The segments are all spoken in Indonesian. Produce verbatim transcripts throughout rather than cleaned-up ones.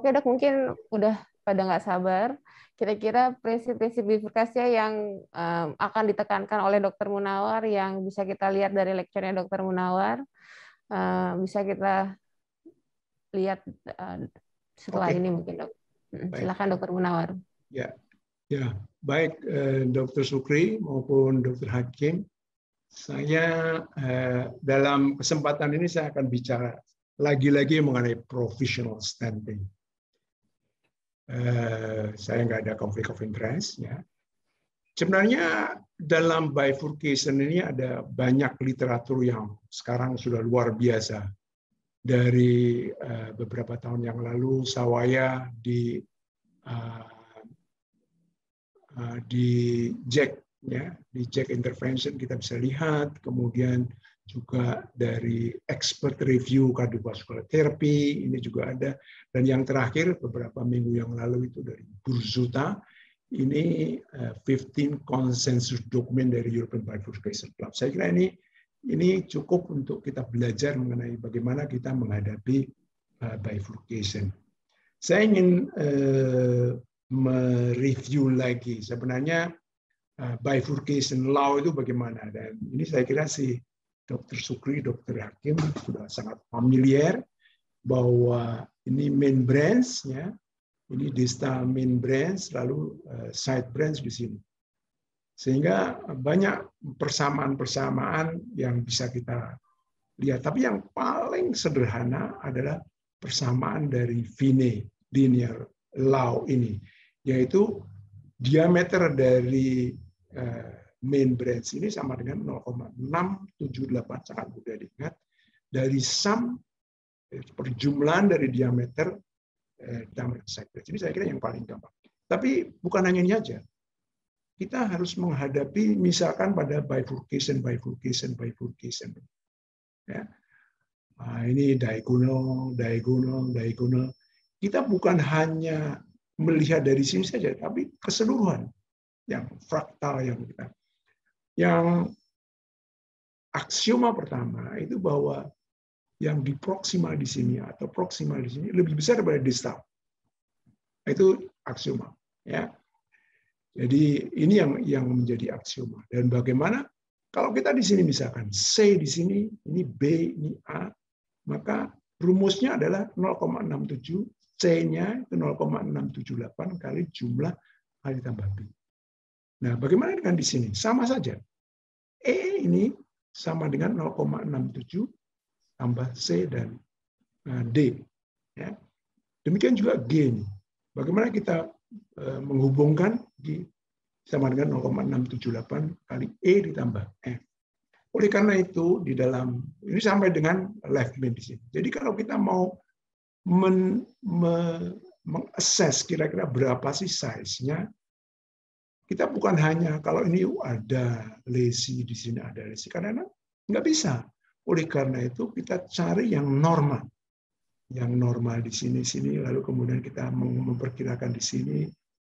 Oke dok, mungkin udah pada nggak sabar. Kira-kira prinsip-prinsip bifurkasi yang um, akan ditekankan oleh Dokter Munawar yang bisa kita lihat dari lecture-nya Dokter Munawar, uh, bisa kita lihat uh, setelah Oke, ini mungkin dok. baik. Silakan Dokter Munawar. Ya, ya, baik eh, Dokter Sukri maupun Dokter Hakim. Saya eh, dalam kesempatan ini saya akan bicara lagi-lagi mengenai professional standing. Eh, saya nggak ada conflict of interest, ya. Sebenarnya dalam bifurcation ini ada banyak literatur yang sekarang sudah luar biasa. Dari uh, beberapa tahun yang lalu, Sawaya di uh, uh, di Jack, ya, di Jack intervention kita bisa lihat. Kemudian juga dari expert review cardiovascular therapy ini juga ada. Dan yang terakhir beberapa minggu yang lalu itu dari Burzuta. Ini fifteen consensus document dari European Bifurcation Club. Saya kira ini ini cukup untuk kita belajar mengenai bagaimana kita menghadapi uh, bifurcation. Saya ingin uh, mereview lagi sebenarnya uh, bifurcation law itu bagaimana, dan ini saya kira si Dokter Sukri, Dokter Hakim sudah sangat familiar bahwa ini main branch, ya. Ini distal main branch, lalu side branch di sini. Sehingga banyak persamaan-persamaan yang bisa kita lihat. Tapi yang paling sederhana adalah persamaan dari Vinay linear law ini, yaitu diameter dari main branch ini sama dengan nol koma enam tujuh delapan, sangat mudah diingat, dari sum perjumlahan dari diameter diameter side branch. Ini saya kira yang paling gampang. Tapi bukan hanya ini aja. Kita harus menghadapi misalkan pada bifurcation, bifurcation, bifurcation. Ya. Nah, ini diagonal, diagonal, diagonal. Kita bukan hanya melihat dari sini saja, tapi keseluruhan yang fraktal yang kita. Yang aksioma pertama itu bahwa yang di proksimal di sini atau proksimal di sini lebih besar daripada distal. Itu aksioma, ya. Jadi ini yang yang menjadi aksioma. Dan bagaimana kalau kita di sini misalkan C di sini, ini B, ini A, maka rumusnya adalah nol koma enam tujuh, C-nya itu nol koma enam tujuh delapan kali jumlah A ditambah B. Nah, bagaimana dengan di sini? Sama saja. E ini sama dengan nol koma enam tujuh tambah C dan D. Ya. Demikian juga G ini. Bagaimana kita menghubungkan G sama dengan nol koma enam tujuh delapan kali E ditambah F. Oleh karena itu, di dalam ini sampai dengan left main di sini. Jadi kalau kita mau men, me, mengakses kira-kira berapa sih size-nya, kita bukan hanya kalau ini ada lesi di sini ada lesi, karena nggak bisa. Oleh karena itu kita cari yang normal, yang normal di sini sini, lalu kemudian kita memperkirakan di sini,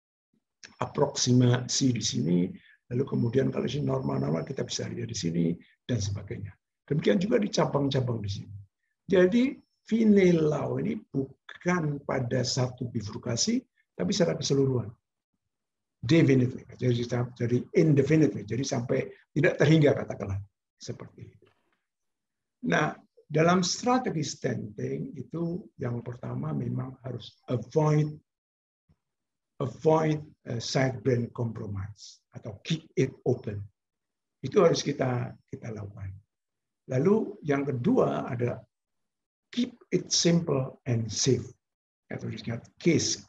aproksimasi di sini, lalu kemudian kalau ini normal-normal kita bisa lihat di sini dan sebagainya. Demikian juga di cabang-cabang di sini. Jadi Vinay law ini bukan pada satu bifurkasi, tapi secara keseluruhan. Definitely, jadi jadi indefinitely, jadi sampai tidak terhingga katakanlah seperti itu. Nah, dalam strategi standing itu yang pertama memang harus avoid avoid side branch compromise atau keep it open. Itu harus kita kita lakukan. Lalu yang kedua adalah keep it simple and safe. Atau disebut case.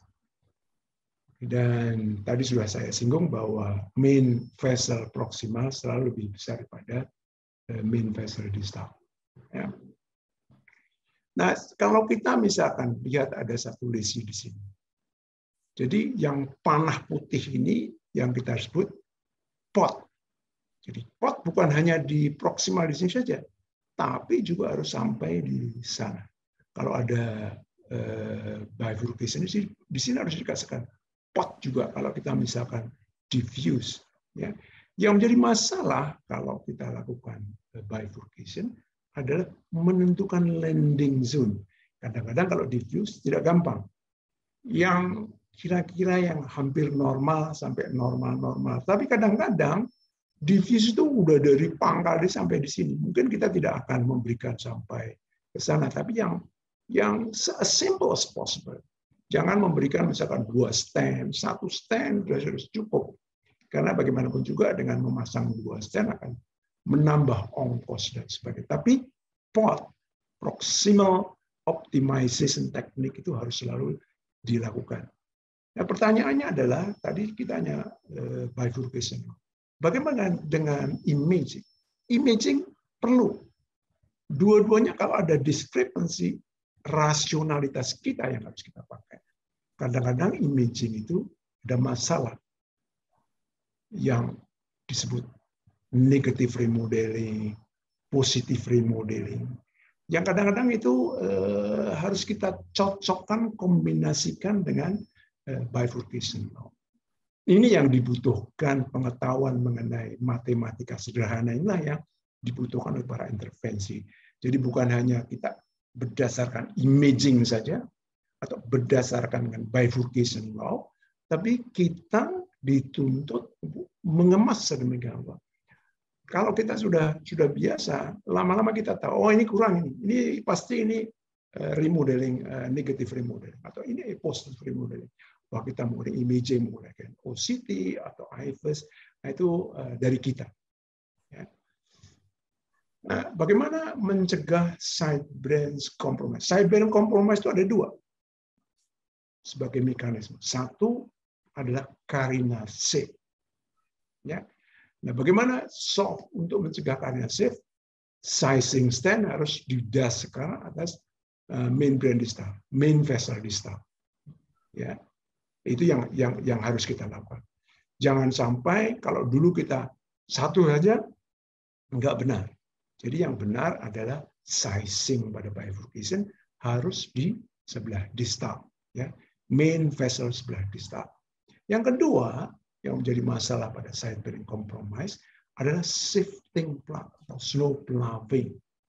Dan tadi sudah saya singgung bahwa main vessel proximal selalu lebih besar daripada main vessel distal. Ya. Nah, kalau kita misalkan lihat ada satu lesi di sini. Jadi yang panah putih ini yang kita sebut pot. Jadi pot bukan hanya di proksimal di sini saja, tapi juga harus sampai di sana. Kalau ada eh, bifurcation di sini, di sini harus dikasihkan pot juga kalau kita misalkan diffuse. Ya. Yang menjadi masalah kalau kita lakukan bifurcation adalah menentukan landing zone. Kadang-kadang kalau diffuse tidak gampang. yang kira-kira yang hampir normal sampai normal-normal. Tapi kadang-kadang diffuse itu udah dari pangkal di sampai di sini. Mungkin kita tidak akan memberikan sampai ke sana, tapi yang yang as simple as possible. Jangan memberikan misalkan dua stand, satu stand sudah cukup. Karena bagaimanapun juga dengan memasang dua stand akan menambah ongkos dan sebagainya. Tapi pot, proximal optimization teknik itu harus selalu dilakukan. Nah, pertanyaannya adalah tadi kita hanya uh, bifurcation. Bagaimana dengan imaging? Imaging perlu. Dua-duanya kalau ada discrepancy, rasionalitas kita yang harus kita pakai. Kadang-kadang imaging itu ada masalah yang disebut negative remodeling, positive remodeling. Yang kadang-kadang itu eh, harus kita cocokkan, kombinasikan dengan eh, bifurcation. Ini yang dibutuhkan pengetahuan mengenai matematika sederhana inilah yang dibutuhkan oleh para intervensi. Jadi bukan hanya kita berdasarkan imaging saja atau berdasarkan dengan bifurcation law, tapi kita dituntut mengemas sedemikian rupa. Kalau kita sudah sudah biasa, lama-lama kita tahu, oh ini kurang ini, ini pasti ini remodeling, negative remodeling, atau ini positive remodeling. Wah, kita menggunakan imaging, menggunakan O C T atau I F S, nah itu dari kita. Ya. Nah, bagaimana mencegah side branch compromise? Side branch compromise itu ada dua sebagai mekanisme. Satu adalah Karina shift. Ya. Nah, bagaimana solve untuk mencegah Karina shift? Sizing stand harus didasarkan atas main brand distal, main vessel distal. Ya. Itu yang yang yang harus kita lakukan. Jangan sampai kalau dulu kita satu saja enggak benar. Jadi yang benar adalah sizing pada bifurcation harus di sebelah distal, ya. Main vessel sebelah distal. Yang kedua yang menjadi masalah pada side bearing compromise adalah shifting plug atau slow ploughing.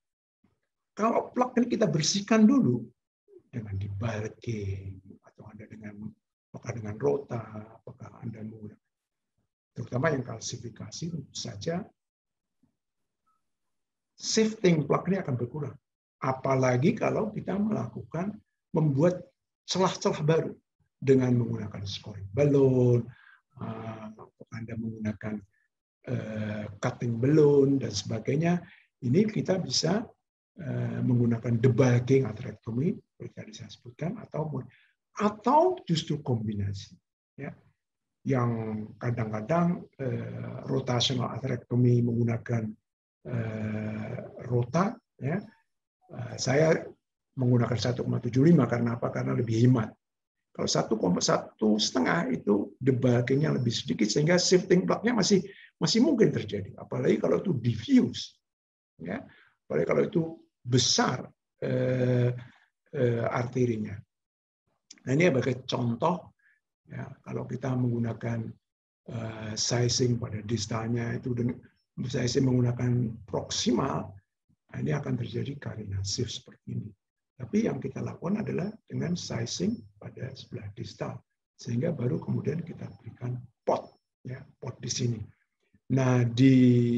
Kalau plug ini kita bersihkan dulu dengan dibulking atau Anda dengan apakah dengan rota, apakah Anda menggunakan, terutama yang kalsifikasi tentu saja shifting plug ini akan berkurang. Apalagi kalau kita melakukan membuat celah-celah baru dengan menggunakan scoring balloon, apakah Anda menggunakan cutting balloon dan sebagainya. Ini kita bisa menggunakan debulking atherectomy, seperti tadi saya sebutkan, ataupun atau justru kombinasi, ya, yang kadang-kadang eh, rotational atherectomy menggunakan eh, rota, ya, eh, saya menggunakan satu koma tujuh lima karena apa? Karena lebih hemat. Kalau satu koma satu setengah itu debulkingnya lebih sedikit sehingga shifting plug-nya masih masih mungkin terjadi. Apalagi kalau itu diffuse, ya, apalagi kalau itu besar eh, eh, arterinya. Nah, ini sebagai contoh, ya, kalau kita menggunakan uh, sizing pada distalnya itu dengan sizing menggunakan proximal, nah ini akan terjadi Karina shift seperti ini. Tapi yang kita lakukan adalah dengan sizing pada sebelah distal, sehingga baru kemudian kita berikan pot, ya, pot di sini. Nah, di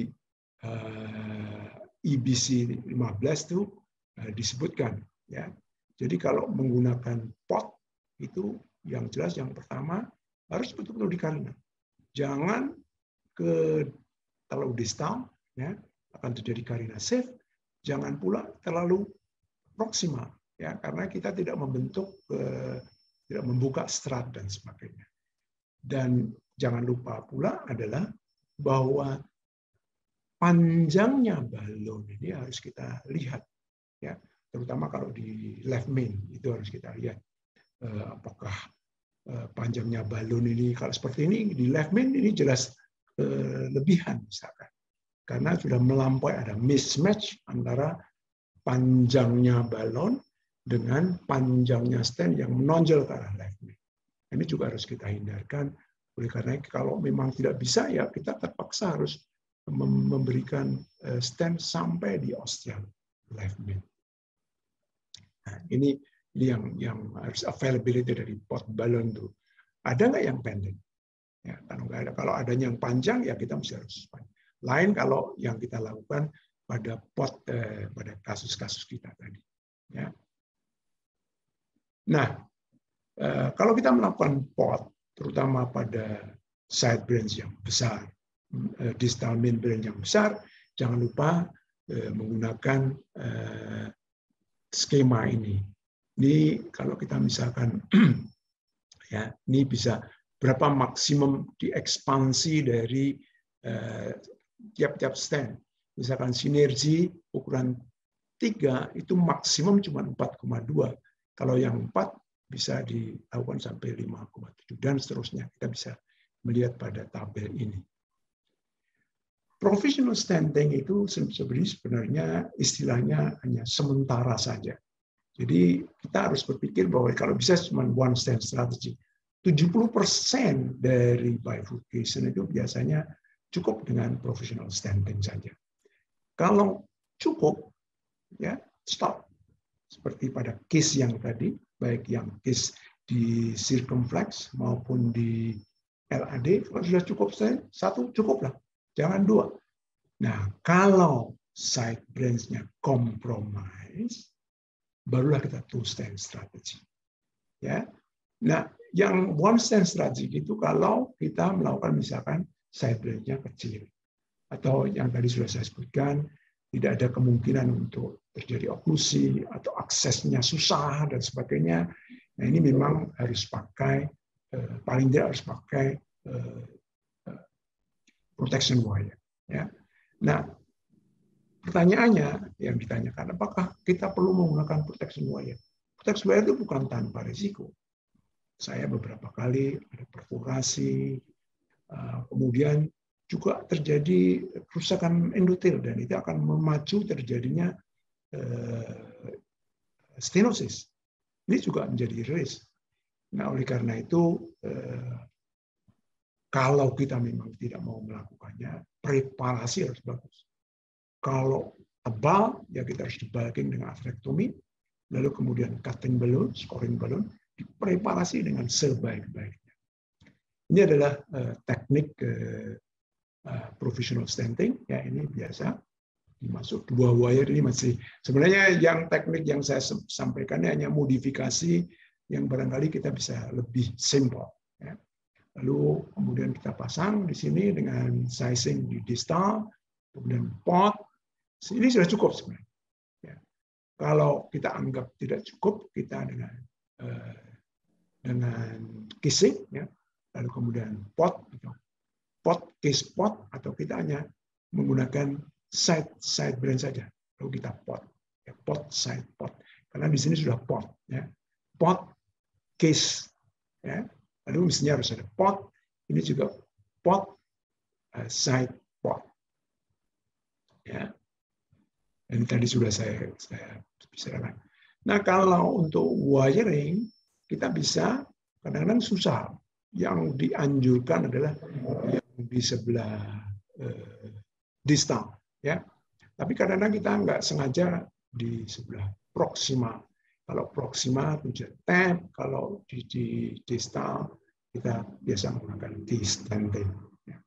uh, I B C lima belas itu uh, disebutkan, ya. Jadi kalau menggunakan pot itu yang jelas yang pertama harus betul-betul di Karina. Jangan ke terlalu distal, ya, akan terjadi Karina shift. Jangan pula terlalu proksimal, ya, karena kita tidak membentuk, eh, tidak membuka strat dan sebagainya. Dan jangan lupa pula adalah bahwa panjangnya balon ini harus kita lihat, ya, terutama kalau di left main itu harus kita lihat. Apakah panjangnya balon ini, kalau seperti ini di left main ini jelas lebihan misalkan, karena sudah melampaui, ada mismatch antara panjangnya balon dengan panjangnya stand yang menonjol ke arah left main. Ini juga harus kita hindarkan. Oleh karena kalau memang tidak bisa, ya kita terpaksa harus memberikan stand sampai di ostial left main. Nah, ini Ini yang yang harus availability dari pot balon tuh. Ada nggak yang pendek? Ya, kalau nggak ada, kalau adanya yang panjang ya kita mesti harus panjang. Lain kalau yang kita lakukan pada pot eh, pada kasus-kasus kita tadi. Ya. Nah, eh, kalau kita melakukan pot, terutama pada side branch yang besar, eh, distal main branch yang besar, jangan lupa eh, menggunakan eh, skema ini. Ini kalau kita misalkan ya, ini bisa berapa maksimum diekspansi dari tiap-tiap uh, stand. Misalkan sinergi ukuran tiga itu maksimum cuma empat koma dua. Kalau yang empat bisa dilakukan sampai lima koma tujuh dan seterusnya. Kita bisa melihat pada tabel ini. Professional standing itu sebenarnya istilahnya hanya sementara saja. Jadi kita harus berpikir bahwa kalau bisa cuma one stand strategy, tujuh puluh persen dari bifurcation itu biasanya cukup dengan professional standing saja. Kalau cukup, ya stop. Seperti pada case yang tadi, baik yang case di circumflex maupun di L A D, kalau sudah cukup satu cukup lah, jangan dua. Nah kalau side branch-nya compromise, barulah kita two stand strategy. Ya. Nah, yang one stand strategy itu kalau kita melakukan misalkan side branch-nya kecil atau yang tadi sudah saya sebutkan tidak ada kemungkinan untuk terjadi oklusi atau aksesnya susah dan sebagainya. Nah, ini memang harus pakai paling tidak harus pakai protection wire. Ya. Nah, pertanyaannya yang ditanyakan, apakah kita perlu menggunakan protection wire? Protection wire itu bukan tanpa risiko. Saya beberapa kali ada perforasi, kemudian juga terjadi kerusakan endotel dan itu akan memacu terjadinya stenosis. Ini juga menjadi risk. Nah, oleh karena itu, kalau kita memang tidak mau melakukannya, preparasi harus bagus. Kalau tebal, ya kita harus dibalikin dengan atherectomy, lalu kemudian cutting balloon, scoring balloon, dipreparasi dengan sebaik-baiknya. Ini adalah uh, teknik uh, uh, professional stenting, ya ini biasa dimasuk dua wire ini masih. Sebenarnya yang teknik yang saya sampaikan ini hanya modifikasi yang barangkali kita bisa lebih simple. Ya. Lalu kemudian kita pasang di sini dengan sizing di distal, kemudian pot. Ini sudah cukup sebenarnya. Ya. Kalau kita anggap tidak cukup, kita dengan uh, dengan casing, ya. Lalu kemudian pot, atau pot case pot, atau kita hanya menggunakan side side branch saja. Lalu kita pot, ya, pot side pot. Karena di sini sudah pot, ya. Pot case, ya. Lalu mestinya harus ada pot. Ini juga pot uh, side pot. Ya. Dan tadi sudah saya, saya bicarakan. Nah, kalau untuk wiring, kita bisa, kadang-kadang susah. Yang dianjurkan adalah yang di sebelah eh, distal. Ya. Tapi kadang-kadang kita nggak sengaja di sebelah proxima. Kalau proxima itu tab, kalau di, di distal kita biasa menggunakan T-standing. Ya.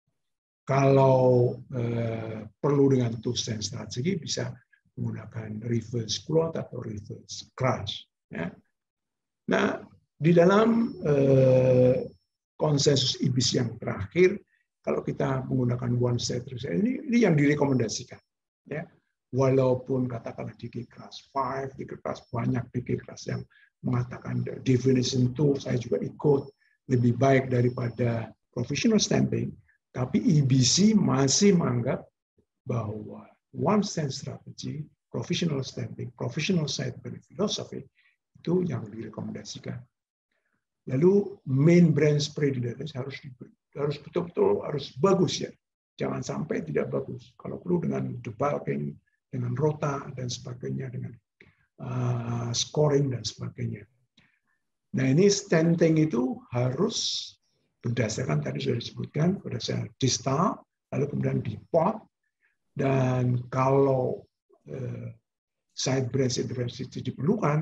Kalau eh, perlu dengan two-stand strategi bisa menggunakan reverse cloth atau reverse crunch. Ya. Nah, di dalam eh, konsensus I B S yang terakhir, kalau kita menggunakan one-stand strategi ini, ini yang direkomendasikan. Ya. Walaupun katakanlah di G-Class lima, di G-Class banyak di G-Class yang mengatakan definition two, saya juga ikut lebih baik daripada professional standing. Tapi I B C masih menganggap bahwa one stand strategy, professional standing, professional side philosophy itu yang direkomendasikan. Lalu main branch predators harus harus betul-betul harus bagus ya, jangan sampai tidak bagus. Kalau perlu dengan debulking, dengan rota dan sebagainya, dengan uh, scoring dan sebagainya. Nah ini stenting itu harus berdasarkan tadi sudah disebutkan berdasarkan distal, lalu kemudian di pot, dan kalau eh, side branch intervensi diperlukan,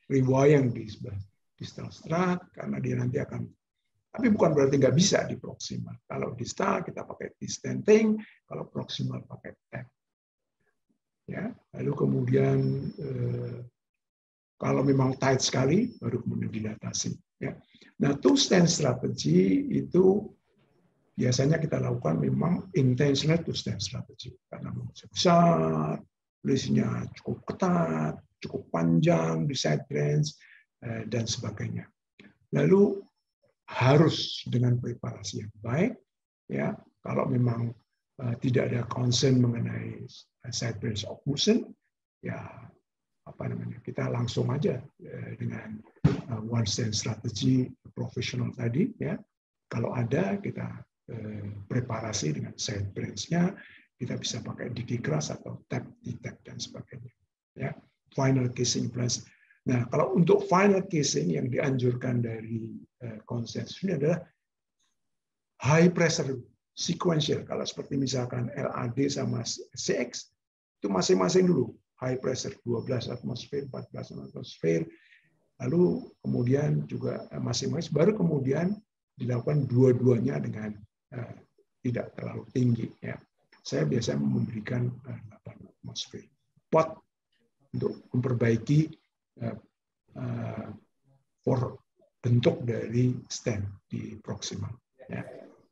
rewire di sebelah distal strat karena dia nanti akan, tapi bukan berarti nggak bisa di proximal. Kalau distal kita pakai distenting, kalau proximal pakai tap. Ya, lalu kemudian eh, kalau memang tight sekali baru kemudian dilatasi. Ya. Nah, two stand strategy itu biasanya kita lakukan memang intentional two stand strategy karena besar, listnya cukup ketat, cukup panjang di side branch eh, dan sebagainya. Lalu harus dengan preparasi yang baik, ya. Kalau memang uh, tidak ada concern mengenai side branch occlusion, ya apa namanya, kita langsung aja uh, dengan uh, one stand strategy profesional tadi, ya. Kalau ada kita uh, preparasi dengan side branch-nya, kita bisa pakai diki keras atau tap, tap dan sebagainya, ya. Final casing plus. Nah, kalau untuk final casing yang dianjurkan dari konsensus ini adalah high pressure sequential. Kalau seperti misalkan L A D sama C X, itu masing-masing dulu. High pressure dua belas atmosfer, empat belas atmosfer, lalu kemudian juga masing-masing, baru kemudian dilakukan dua-duanya dengan uh, tidak terlalu tinggi. Ya. Saya biasanya memberikan uh, delapan atmosfer. Pot untuk memperbaiki uh, uh, for bentuk dari stand di proximal. Ya.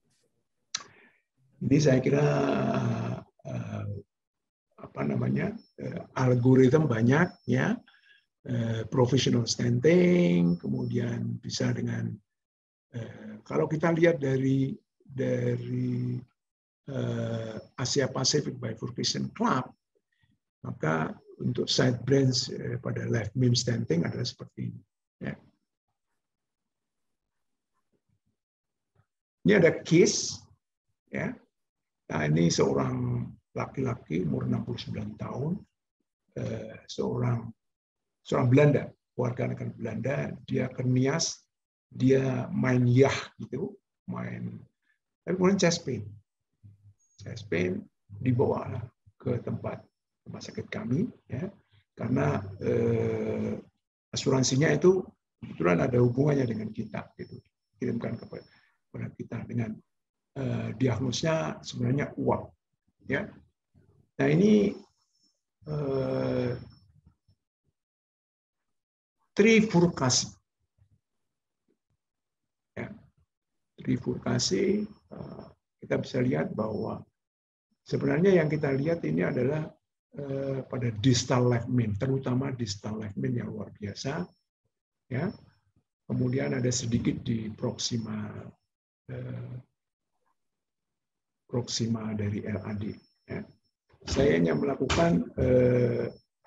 Ini saya kira uh, apa namanya uh, algoritma banyak, ya, uh, professional standing, kemudian bisa dengan uh, kalau kita lihat dari dari uh, Asia Pacific Bifurcation Club, maka untuk side branch uh, pada left beam standing adalah seperti ini. Ya. Ini ada case, ya. Nah, ini seorang laki-laki umur enam puluh sembilan tahun, eh, seorang seorang Belanda, warga negara Belanda, dia ke Nias, dia main yah gitu, main, tapi kemudian chest pain, chest pain dibawa ke tempat rumah sakit kami, ya, karena eh, asuransinya itu kebetulan ada hubungannya dengan kita, gitu, kirimkan kepada kepada kita dengan uh, diagnosnya sebenarnya uang, ya. Nah ini uh, trifurkasi, ya. Trifurkasi uh, kita bisa lihat bahwa sebenarnya yang kita lihat ini adalah uh, pada distal left main, terutama distal left main yang luar biasa, ya. Kemudian ada sedikit di proximal proxima dari L A D. Ya. Saya hanya melakukan eh,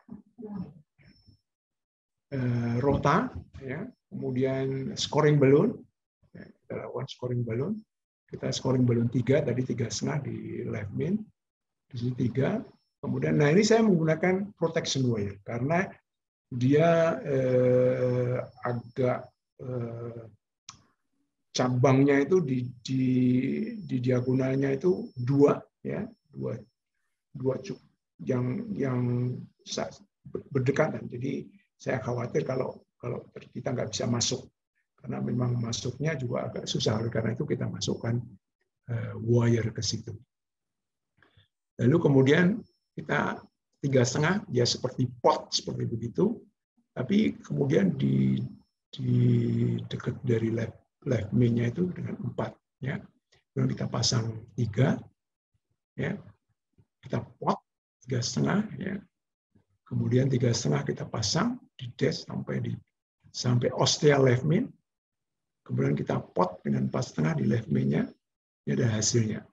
eh, rota, ya, kemudian scoring balloon, ya, kita lakukan scoring balloon, kita scoring balloon tiga, tadi tiga setengah di left main, di sini tiga, kemudian, nah ini saya menggunakan protection wire karena dia eh, agak eh, cabangnya itu di, di, di diagonalnya itu dua, ya, dua, dua cuk yang yang berdekatan. Jadi saya khawatir kalau kalau kita nggak bisa masuk karena memang masuknya juga agak susah. Karena itu kita masukkan uh, wire ke situ. Lalu kemudian kita tiga setengah, ya seperti pot seperti begitu. Tapi kemudian di di dekat dari lab left main-nya itu dengan empat, ya. Kemudian kita pasang tiga, ya. Kita pot tiga setengah, ya. Kemudian tiga setengah kita pasang di dash sampai di sampai ostia left main. Kemudian kita pot dengan empat setengah di left main-nya. Ini ada hasilnya.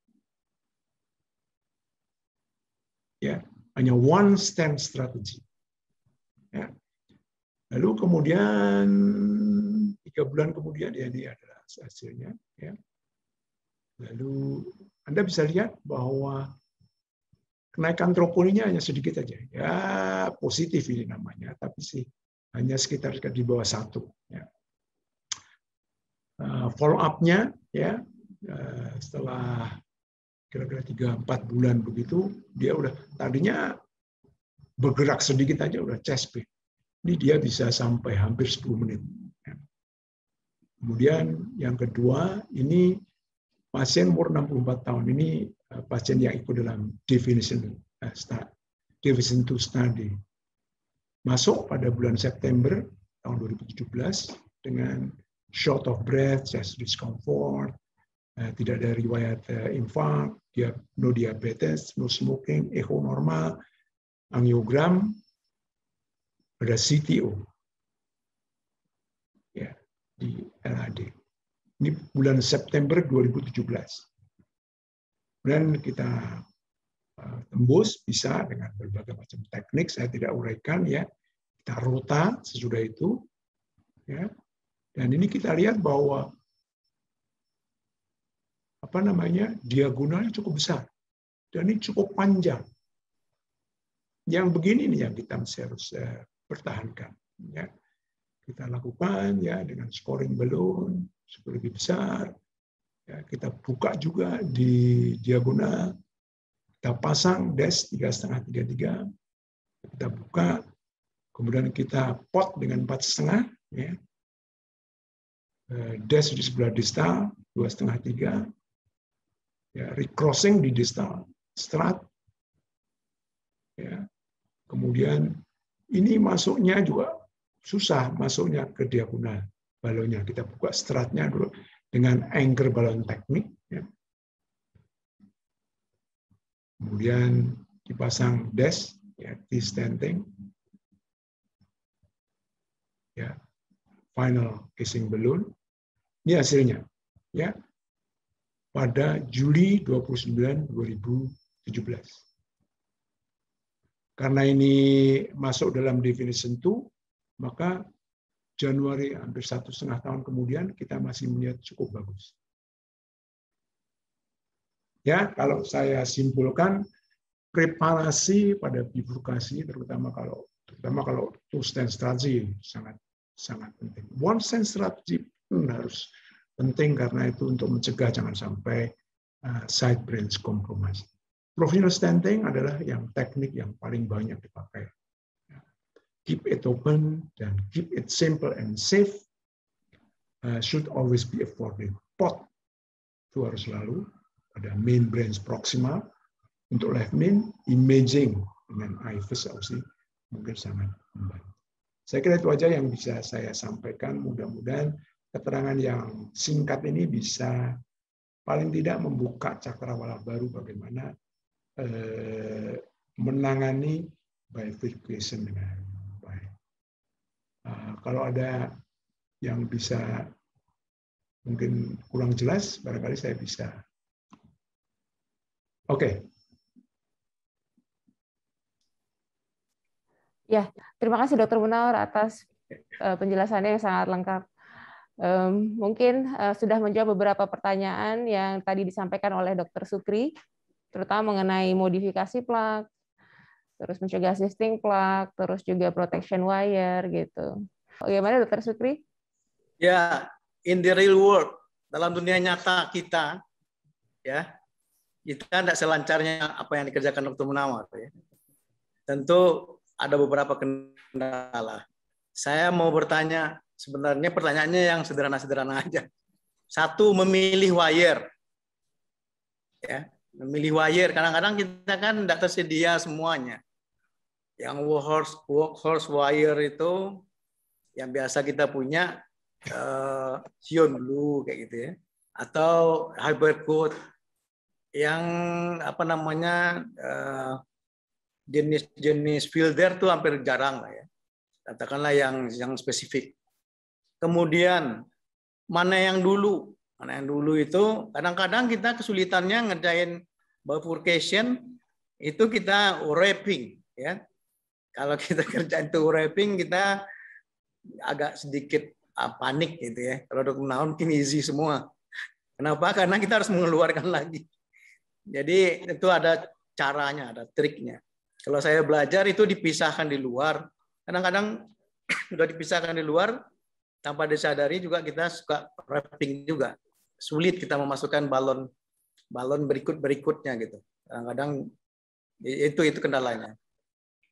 Ya, hanya one stand strategy. Ya. Lalu kemudian tiga bulan kemudian, ya, ini adalah hasilnya. Ya. Lalu Anda bisa lihat bahwa kenaikan tropolinya hanya sedikit saja. Ya, positif ini namanya, tapi sih hanya sekitar di bawah satu. Ya. Follow up-nya, ya, setelah kira-kira tiga empat bulan begitu, dia udah tadinya bergerak sedikit aja udah chest pain. Ini dia bisa sampai hampir sepuluh menit. Kemudian yang kedua, ini pasien umur enam puluh empat tahun. Ini pasien yang ikut dalam definition Division two study. Masuk pada bulan September tahun dua ribu tujuh belas dengan short of breath, chest discomfort, tidak ada riwayat infark, dia no diabetes, no smoking, echo normal, angiogram, ada C T O ya, di L A D. Ini bulan September dua ribu tujuh belas. Kemudian kita tembus bisa dengan berbagai macam teknik, saya tidak uraikan ya. Kita rota sesudah itu ya. Dan ini kita lihat bahwa apa namanya? Diagonalnya cukup besar. Dan ini cukup panjang. Yang begini nih yang kita harus pertahankan ya. Kita lakukan ya dengan scoring balloon lebih besar. Ya, kita buka juga di diagonal, kita pasang dash tiga setengah tiga tiga, kita buka, kemudian kita pot dengan empat setengah, ya, dash di sebelah distal dua setengah tiga, ya, recrossing di distal strat, ya, kemudian ini masuknya juga susah masuknya ke diagonal balonnya, kita buka stratnya dulu dengan anchor balon teknik, ya. Kemudian dipasang dash, ya, T-stenting, ya, final casing balloon. Ini hasilnya, ya, pada Juli dua puluh sembilan dua ribu tujuh belas. Karena ini masuk dalam definition two, maka Januari hampir satu setengah tahun kemudian kita masih melihat cukup bagus. Ya, kalau saya simpulkan, preparasi pada bifurkasi, terutama kalau terutama kalau two stand strategy sangat sangat penting. One stand strategy pun harus penting karena itu untuk mencegah jangan sampai uh, side branch compromise. Professional stenting adalah yang teknik yang paling banyak dipakai. Keep it open dan keep it simple and safe uh, should always be afforded. Pot itu harus selalu ada main branch proximal untuk left main, imaging dengan I V S Aussie mungkin sangat membantu. Saya kira itu aja yang bisa saya sampaikan. Mudah-mudahan keterangan yang singkat ini bisa paling tidak membuka cakrawala baru bagaimana eh, menangani bifurcation dengan Uh, kalau ada yang bisa mungkin kurang jelas, barangkali saya bisa. Oke. Okay. Ya, terima kasih Dokter Munawar atas uh, penjelasannya yang sangat lengkap. Um, mungkin uh, sudah menjawab beberapa pertanyaan yang tadi disampaikan oleh Dokter Sukri, terutama mengenai modifikasi plak, terus mencegah shifting plak, terus juga protection wire gitu. Bagaimana Dokter Sukri? Ya, in the real world, dalam dunia nyata kita, ya, kita tidak selancarnya apa yang dikerjakan Dokter Munawar. Ya. Tentu ada beberapa kendala. Saya mau bertanya, sebenarnya pertanyaannya yang sederhana-sederhana aja. Satu, memilih wire. Ya, memilih wire. Kadang-kadang kita kan tidak tersedia semuanya. Yang workhorse, workhorse wire itu yang biasa kita punya uh, Sion Blue kayak gitu ya, atau hybrid coat yang apa namanya jenis-jenis uh, filter tuh hampir jarang lah ya, katakanlah yang yang spesifik. Kemudian mana yang dulu, mana yang dulu itu kadang-kadang kita kesulitannya ngerjain bifurcation itu kita wrapping ya. Kalau kita kerjaan itu wrapping, kita agak sedikit uh, panik gitu ya. Kalau Dokter Munawar mungkin easy semua. Kenapa? Karena kita harus mengeluarkan lagi. Jadi itu ada caranya, ada triknya. Kalau saya belajar itu dipisahkan di luar. Kadang-kadang sudah dipisahkan di luar, tanpa disadari juga kita suka wrapping juga. Sulit kita memasukkan balon balon berikut-berikutnya gitu. Kadang-kadang itu itu kendalanya.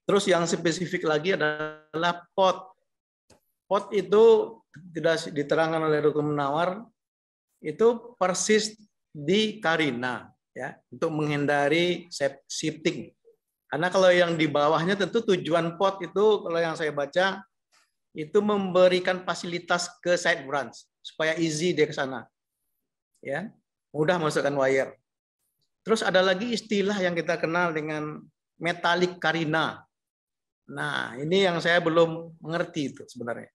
Terus yang spesifik lagi adalah pot. Pot itu tidak diterangkan oleh dokter Munawar, itu persis di Karina, ya, untuk menghindari shifting. Karena kalau yang di bawahnya tentu tujuan pot itu, kalau yang saya baca, itu memberikan fasilitas ke side branch supaya easy dia ke sana, ya, mudah masukkan wire. Terus ada lagi istilah yang kita kenal dengan metallic Karina. Nah, ini yang saya belum mengerti itu sebenarnya.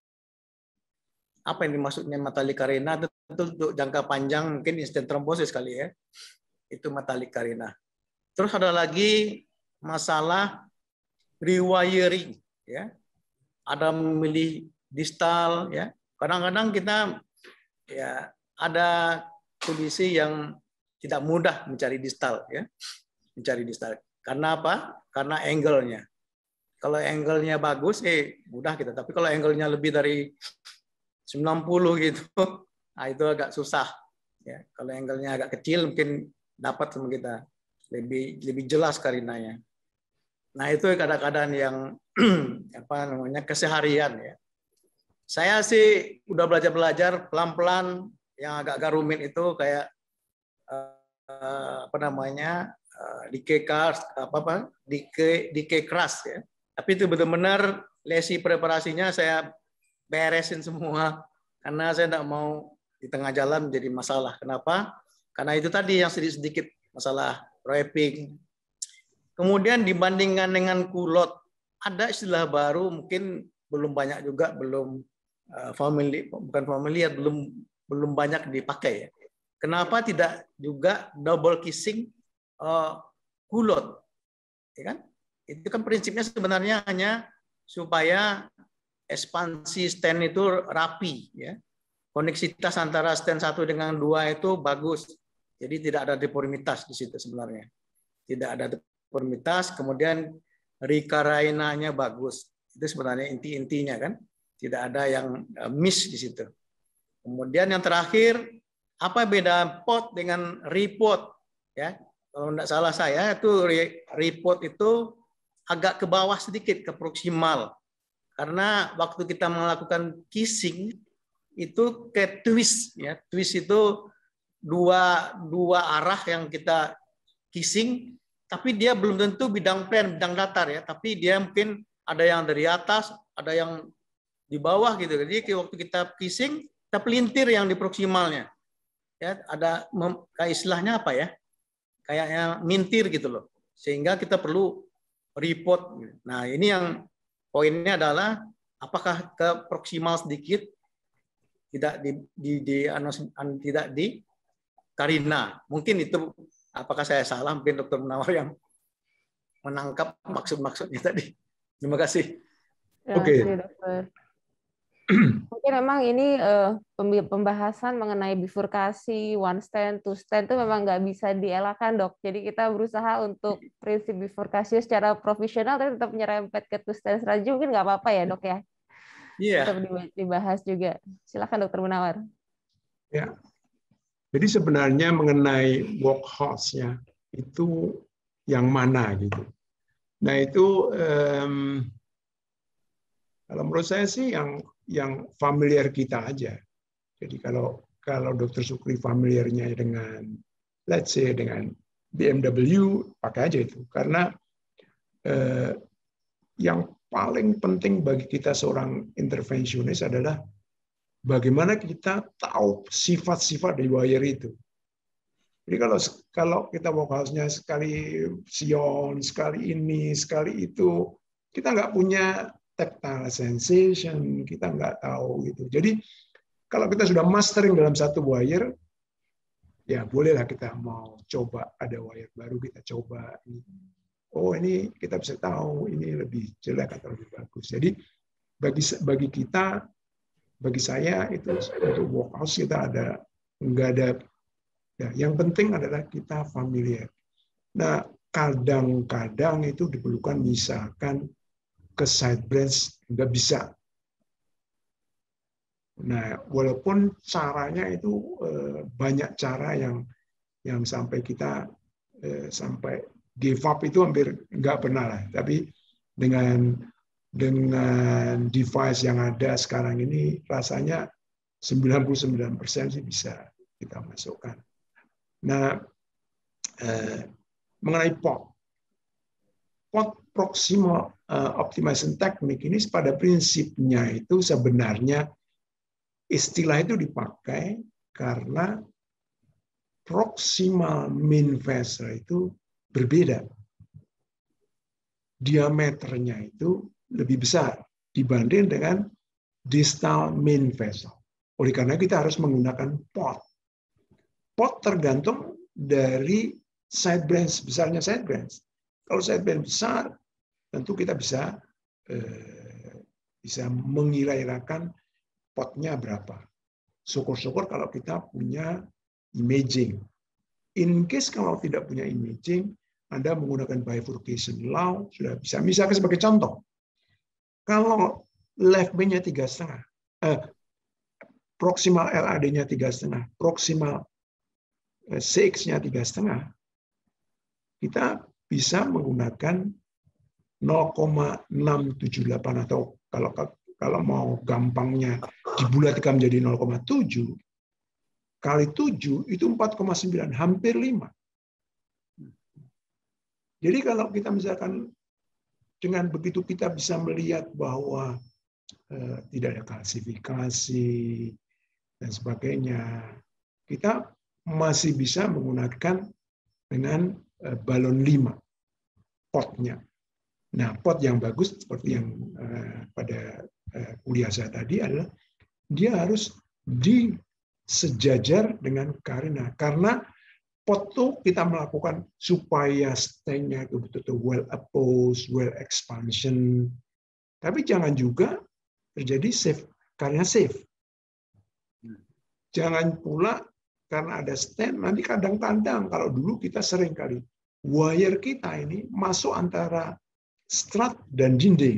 Apa yang dimaksudnya metallic Karina? Tentu untuk jangka panjang mungkin instant thrombosis kali ya. Itu metallic Karina. Terus ada lagi masalah rewiring, ya. Ada memilih distal, ya. Kadang-kadang kita ya ada kondisi yang tidak mudah mencari distal, ya. Mencari distal. Karena apa? Karena angle-nya. Kalau angle-nya bagus, eh mudah kita. Tapi kalau angle-nya lebih dari sembilan puluh gitu, nah itu agak susah. Ya, kalau angle-nya agak kecil mungkin dapat sama kita lebih lebih jelas karinanya. Nah itu kadang-kadang yang apa namanya keseharian ya. Saya sih udah belajar-belajar pelan-pelan, yang agak-agak rumit itu kayak uh, apa namanya uh, decay cast apa apa decay decay crush ya. Tapi itu benar-benar lesi preparasinya saya beresin semua karena saya tidak mau di tengah jalan menjadi masalah. Kenapa? Karena itu tadi yang sedikit-sedikit masalah wrapping. Kemudian dibandingkan dengan kulot, ada istilah baru mungkin belum banyak juga, belum uh, family, bukan familiar, belum belum banyak dipakai ya. Kenapa tidak juga double kissing uh, kulot? Ya kan? Itu kan prinsipnya sebenarnya hanya supaya ekspansi stent itu rapi, ya. Koneksitas antara stent satu dengan dua itu bagus. Jadi tidak ada deformitas di situ sebenarnya. Tidak ada deformitas, kemudian rikarainanya bagus. Itu sebenarnya inti-intinya kan. Tidak ada yang miss di situ. Kemudian yang terakhir, apa beda pot dengan repot? Ya, kalau tidak salah saya itu repot itu agak ke bawah sedikit, ke proksimal. Karena waktu kita melakukan kissing itu ke twist, ya. Twist itu dua dua arah yang kita kissing, tapi dia belum tentu bidang plan, bidang datar ya. Tapi dia mungkin ada yang dari atas, ada yang di bawah gitu. Jadi waktu kita kissing, kita pelintir yang di proksimalnya. Ya, ada kayak istilahnya apa ya? Kayaknya mintir gitu loh. Sehingga kita perlu report. Nah, ini yang poinnya adalah apakah ke proksimal sedikit, tidak di, di, di an, tidak di Karina. Mungkin itu, apakah saya salah? Mungkin dokter Munawar yang menangkap maksud-maksudnya tadi. Terima kasih. Oke. Okay. Mungkin memang ini uh, pembahasan mengenai bifurkasi, one stand, two stand itu memang nggak bisa dielakkan, dok. Jadi kita berusaha untuk prinsip bifurkasi secara profesional, tapi tetap nyerempet ke two stand strategy, mungkin nggak apa-apa ya, dok ya? Iya. Tetap dibahas juga. Silakan, dokter Munawar. Ya. Jadi sebenarnya mengenai workhorse-nya itu yang mana gitu. Nah itu um, kalau menurut saya sih yang yang familiar kita aja. Jadi kalau kalau dokter Sukri familiarnya dengan let's say dengan B M W, pakai aja itu. Karena eh, yang paling penting bagi kita seorang intervensionis adalah bagaimana kita tahu sifat-sifat dari wire itu. Jadi kalau kalau kita workhorse-nya sekali sion, sekali ini, sekali itu, kita nggak punya tactile sensation, kita nggak tahu gitu. Jadi kalau kita sudah mastering dalam satu wire, ya bolehlah kita mau coba ada wire baru, kita coba. Oh ini kita bisa tahu ini lebih jelek atau lebih bagus. Jadi bagi bagi kita, bagi saya itu untuk workhorse kita ada nggak ada. Ya, yang penting adalah kita familiar. Nah kadang-kadang itu diperlukan misalkan ke side branch nggak bisa. Nah, walaupun caranya itu eh, banyak cara yang yang sampai kita eh, sampai give up itu hampir nggak pernah lah. Tapi dengan dengan device yang ada sekarang ini rasanya sembilan puluh sembilan persen sih bisa kita masukkan. Nah, eh, mengenai P O T, P O T proximal optimization technique ini pada prinsipnya itu sebenarnya istilah itu dipakai karena proximal main vessel itu berbeda. Diameternya itu lebih besar dibanding dengan distal main vessel. Oleh karena kita harus menggunakan P O T. P O T tergantung dari side branch, besarnya side branch. Kalau side branch besar, tentu kita bisa eh, bisa mengira-irakan potnya berapa. Syukur-syukur kalau kita punya imaging. In case kalau tidak punya imaging, Anda menggunakan bifurcation law sudah bisa. Misalkan sebagai contoh, kalau left main-nya tiga setengah, eh, proximal L A D-nya tiga setengah, proximal C X-nya tiga setengah, kita bisa menggunakan nol koma enam tujuh delapan atau kalau kalau mau gampangnya dibulatkan menjadi nol koma tujuh kali tujuh itu empat koma sembilan, hampir lima. Jadi kalau kita misalkan dengan begitu kita bisa melihat bahwa eh, tidak ada kalsifikasi dan sebagainya, kita masih bisa menggunakan dengan eh, balon lima potnya. Nah, pot yang bagus seperti yang uh, pada uh, kuliah saya tadi adalah dia harus disejajar dengan karina. Karena pot itu kita melakukan supaya stand-nya itu betul-betul well opposed, well expansion. Tapi jangan juga terjadi safe, karena safe. Jangan pula karena ada stand, nanti kadang-kadang kalau dulu kita sering kali wire kita ini masuk antara strut dan dinding.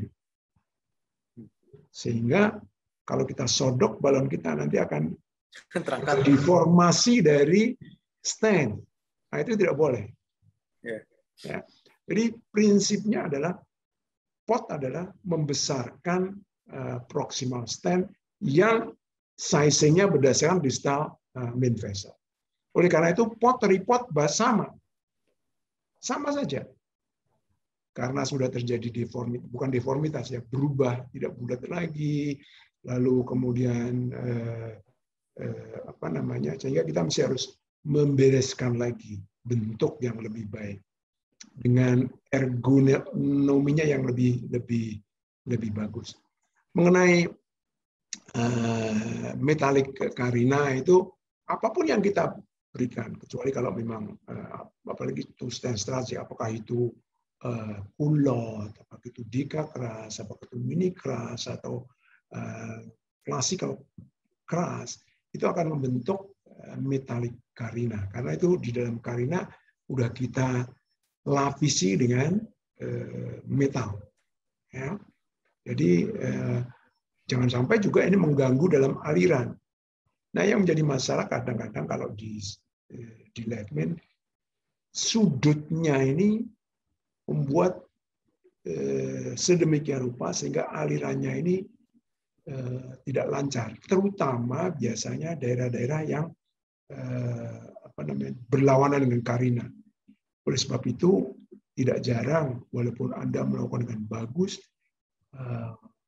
Sehingga kalau kita sodok balon kita nanti akan terangkat deformasi dari stand. Nah, itu tidak boleh. Yeah. Ya. Jadi prinsipnya adalah P O T adalah membesarkan uh, proximal stand yang sizing-nya berdasarkan distal uh, main vessel. Oleh karena itu P O T report sama. Sama saja. Karena sudah terjadi deformitas, bukan deformitas ya, berubah, tidak bulat lagi, lalu kemudian eh, eh, apa namanya, sehingga kita mesti harus membereskan lagi bentuk yang lebih baik dengan ergonominya yang lebih lebih lebih bagus. Mengenai eh, metalik karina itu apapun yang kita berikan, kecuali kalau memang eh, apalagi itu stand strategy, apakah itu Uh, kulot, apakah itu dika keras, apakah itu mini keras atau uh, klasikal keras, itu akan membentuk uh, metalik karina. Karena itu di dalam karina udah kita lapisi dengan uh, metal. Ya. Jadi uh, jangan sampai juga ini mengganggu dalam aliran. Nah, yang menjadi masalah kadang-kadang kalau di uh, di Leftman, sudutnya ini membuat eh, sedemikian rupa sehingga alirannya ini eh, tidak lancar, terutama biasanya daerah-daerah yang eh, apa namanya berlawanan dengan karina. Oleh sebab itu tidak jarang walaupun Anda melakukan dengan bagus, eh,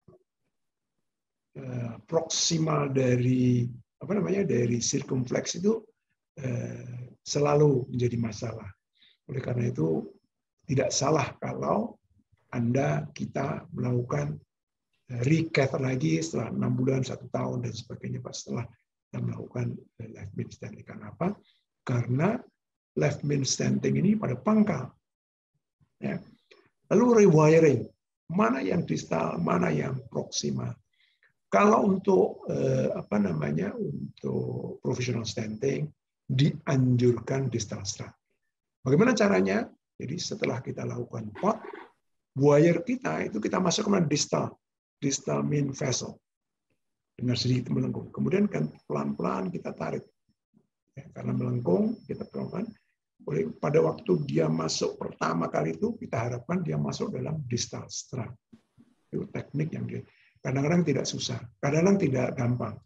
eh, proksimal dari apa namanya dari circumflex itu eh, selalu menjadi masalah. Oleh karena itu tidak salah kalau Anda kita melakukan recap lagi setelah enam bulan, satu tahun, dan sebagainya Pak, setelah kita melakukan left main standing. Kenapa? Karena left main standing ini pada pangkal. Ya. Lalu rewiring, mana yang distal, mana yang proximal. Kalau untuk eh, apa namanya untuk professional standing dianjurkan distal strut. Bagaimana caranya? Jadi setelah kita lakukan P O T, wire kita itu kita masukkan ke distal, distal main vessel dengan sedikit melengkung. Kemudian kan pelan-pelan kita tarik. Ya, karena melengkung, kita pelan-pelan. oleh pada waktu dia masuk pertama kali itu kita harapkan dia masuk dalam distal strut. Itu teknik yang dia kadang-kadang tidak susah, kadang-kadang tidak gampang.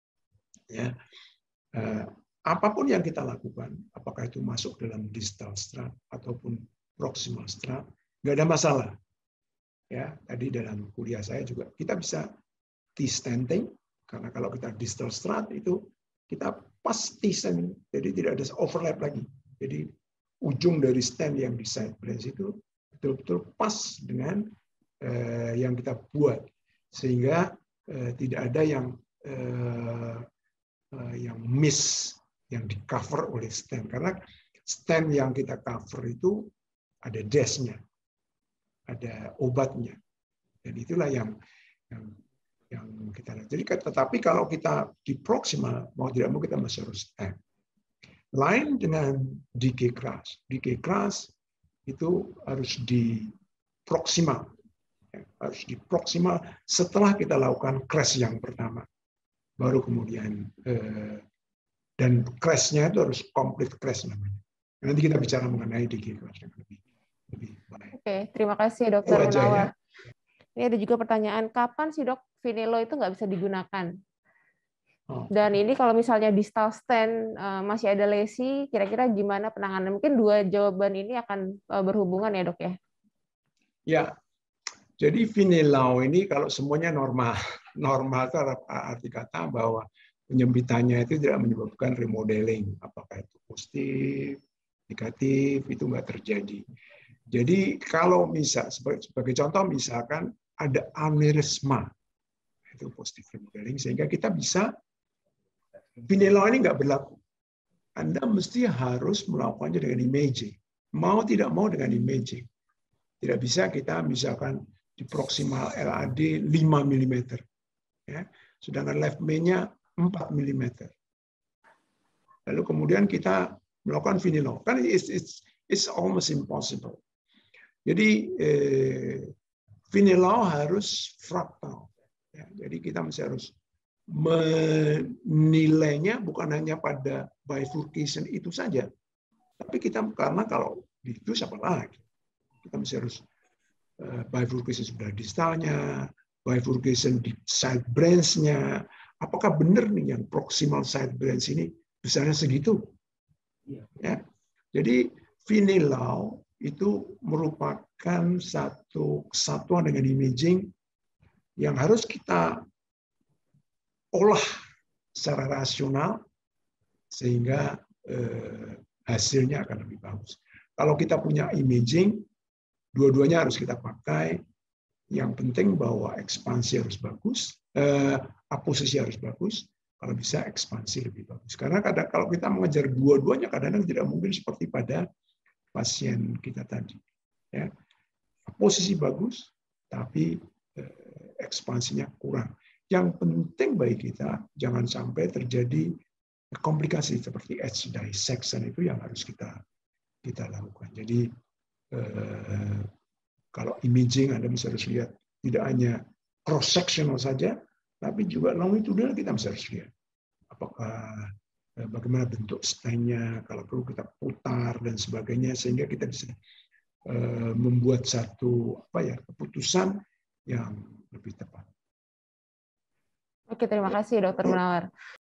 Ya, eh, apapun yang kita lakukan, apakah itu masuk dalam distal strut ataupun proximal strut, nggak ada masalah. Ya, tadi dalam kuliah saya juga kita bisa T-stenting, karena kalau kita distal strut itu kita pas T-stenting, jadi tidak ada overlap lagi. Jadi ujung dari stent yang di side branch itu betul-betul pas dengan eh, yang kita buat, sehingga eh, tidak ada yang eh, eh, yang miss, yang di cover oleh stent. Karena stent yang kita cover itu ada desnya, ada obatnya, dan itulah yang yang yang kita lihat. Jadi tetapi kalau kita di proximal mau tidak mau kita masih harus stent. Lain dengan D K keras. D K keras itu harus di proximal. Harus di proximal setelah kita lakukan crash yang pertama. Baru kemudian, eh, dan crash-nya itu harus complete crash namanya. Nanti kita bicara mengenai D K keras yang lebih, lebih baik. Oke, terima kasih Dokter Itu aja, Munawar. ya. Ini ada juga pertanyaan, kapan sih dok vinilo itu nggak bisa digunakan? Oh. Dan ini kalau misalnya distal stent uh, masih ada lesi, kira-kira gimana penanganan? Mungkin dua jawaban ini akan uh, berhubungan ya dok ya? Ya, jadi vinilau ini kalau semuanya normal, normal itu arti kata bahwa penyempitannya itu tidak menyebabkan remodeling, apakah itu positif, negatif, itu nggak terjadi. Jadi kalau misal sebagai, sebagai contoh misalkan ada aneurisma, itu positif remodeling, sehingga kita bisa vinilau ini nggak berlaku. Anda mesti harus melakukannya dengan imaging. Mau tidak mau dengan imaging. Tidak bisa kita misalkan di proximal L A D lima milimeter. Ya. Sedangkan left main-nya empat milimeter. Lalu kemudian kita melakukan vinilau. Kan it's, it's, it's almost impossible. Jadi eh, vinilau harus fraktal. Ya, jadi kita mesti harus menilainya bukan hanya pada bifurcation itu saja, tapi kita karena kalau itu siapa lagi, kita mesti harus uh, bifurcation sudah distalnya, bifurcation di side branch-nya, apakah benar nih yang proximal side branch ini besarnya segitu? Ya, jadi vinilau itu merupakan satu kesatuan dengan imaging yang harus kita olah secara rasional sehingga eh, hasilnya akan lebih bagus. Kalau kita punya imaging, dua-duanya harus kita pakai. Yang penting bahwa ekspansi harus bagus, eh, aposisi harus bagus. Kalau bisa ekspansi lebih bagus. Karena kadang kalau kita mengejar dua-duanya, kadang-kadang tidak mungkin seperti pada pasien kita tadi. Ya, posisi bagus, tapi eh, ekspansinya kurang. Yang penting bagi kita jangan sampai terjadi komplikasi seperti edge dissection, itu yang harus kita kita lakukan. Jadi eh, kalau imaging Anda bisa harus lihat tidak hanya cross sectional saja, tapi juga longitudinal kita bisa harus lihat apakah eh, bagaimana bentuk stennya, kalau perlu kita putar dan sebagainya, sehingga kita bisa eh, membuat satu apa ya keputusan yang lebih tepat. Oke, terima kasih Dokter Munawar.